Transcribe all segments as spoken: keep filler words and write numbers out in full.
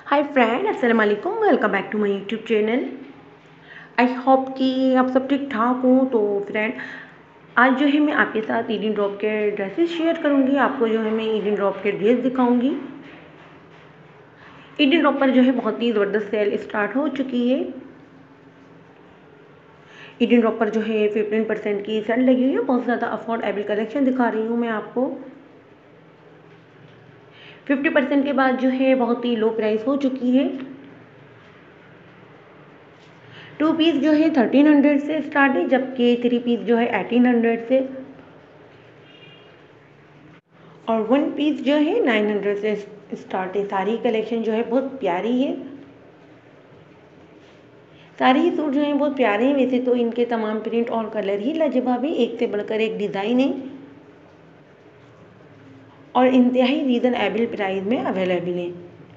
हाय friend, अस्सलाम वालेकुम। Welcome back to my YouTube channel. I hope कि आप सब ठीक ठाक हो। तो फ्रेंड, आज जो है मैं आपके साथ ईडिन ड्रॉप के ड्रेसेस शेयर करूंगी। आपको जो है मैं ईडिन ड्रॉप के ड्रेस दिखाऊंगी। ईडिन ड्रॉप पर जो है बहुत ही ज़बरदस्त सेल स्टार्ट हो चुकी है। ईडिन ड्रॉप पर जो है फिफ्टीन परसेंट की सेल लगी हुई है। बहुत ज़्यादा अफोर्डेबल कलेक्शन दिखा रही हूँ मैं आपको। फिफ्टी परसेंट के बाद जो है बहुत ही लो प्राइस हो चुकी है। टू पीस जो है थर्टीन हंड्रेड से स्टार्ट है, जबकि थ्री पीस जो है एटीन हंड्रेड से, और वन पीस जो है नाइन हंड्रेड से स्टार्ट है। सारी कलेक्शन जो है बहुत प्यारी है। सारे ही सूट जो हैं बहुत प्यारे हैं। वैसे तो इनके तमाम प्रिंट और कलर ही लाजवाब है, एक से बढ़कर एक डिज़ाइन है और इंतहाई रीज़नेबल प्राइस में अवेलेबल है।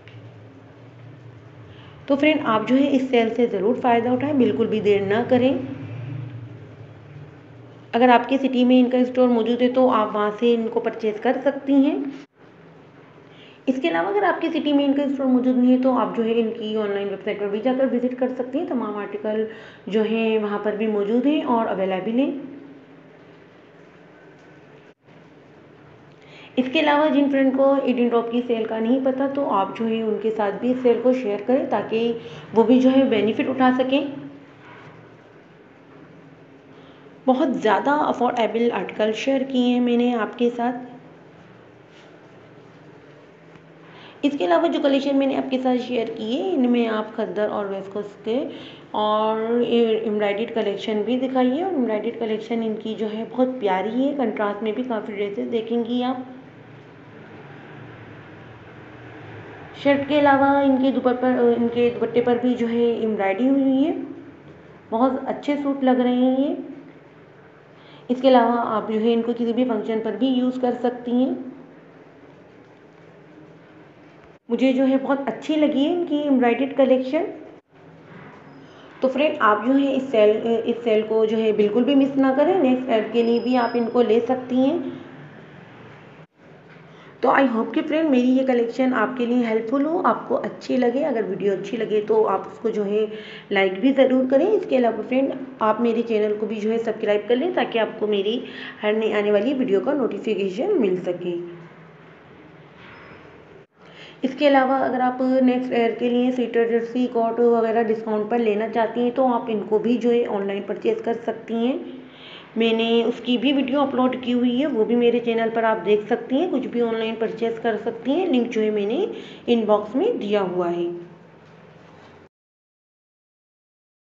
तो फ्रेंड, आप जो है इस सेल से ज़रूर फ़ायदा उठाएं, बिल्कुल भी देर ना करें। अगर आपकी सिटी में इनका स्टोर मौजूद है तो आप वहाँ से इनको परचेज़ कर सकती हैं। इसके अलावा अगर आपकी सिटी में इनका स्टोर मौजूद नहीं है तो आप जो है इनकी ऑनलाइन वेबसाइट पर भी जाकर विजिट कर सकती हैं। तमाम आर्टिकल जो हैं वहाँ पर भी मौजूद हैं और अवेलेबल हैं। इसके अलावा जिन फ्रेंड को ईडिन ड्रॉप की सेल का नहीं पता तो आप जो है उनके साथ भी इस सेल को शेयर करें, ताकि वो भी जो है बेनिफिट उठा सकें। बहुत ज़्यादा अफोर्डेबल आर्टिकल शेयर किए हैं मैंने आपके साथ। इसके अलावा जो कलेक्शन मैंने आपके साथ शेयर किए, इनमें आप खद्दर और वेस्कोस के और एम्ब्रॉयडर्ड कलेक्शन भी दिखाई है। और एम्ब्रॉयडर्ड कलेक्शन इनकी जो है बहुत प्यारी है। कंट्रास्ट में भी काफ़ी ड्रेसेस देखेंगी आप। शर्ट के अलावा इनके दुपट्टे पर इनके दुपट्टे पर भी जो है एम्ब्रॉयडरी हुई है। बहुत अच्छे सूट लग रहे हैं ये। इसके अलावा आप जो है इनको किसी भी फंक्शन पर भी यूज़ कर सकती हैं। मुझे जो है बहुत अच्छी लगी है इनकी एम्ब्रॉयडर्ड कलेक्शन। तो फ्रेंड, आप जो है इस सेल इस सेल को जो है बिल्कुल भी मिस ना करें। नेक्स्ट सेल के लिए भी आप इनको ले सकती हैं। तो आई होप कि फ्रेंड मेरी ये कलेक्शन आपके लिए हेल्पफुल हो, आपको अच्छी लगे। अगर वीडियो अच्छी लगे तो आप उसको जो है लाइक भी ज़रूर करें। इसके अलावा फ्रेंड, आप मेरे चैनल को भी जो है सब्सक्राइब कर लें, ताकि आपको मेरी हर नई आने वाली वीडियो का नोटिफिकेशन मिल सके। इसके अलावा अगर आप नेक्स्ट ईयर के लिए स्वेटर, जर्सी, कोट वगैरह डिस्काउंट पर लेना चाहती हैं तो आप इनको भी जो है ऑनलाइन परचेज़ कर सकती हैं। मैंने उसकी भी वीडियो अपलोड की हुई है, वो भी मेरे चैनल पर आप देख सकती हैं। कुछ भी ऑनलाइन परचेज़ कर सकती हैं। लिंक जो है मैंने इनबॉक्स में दिया हुआ है।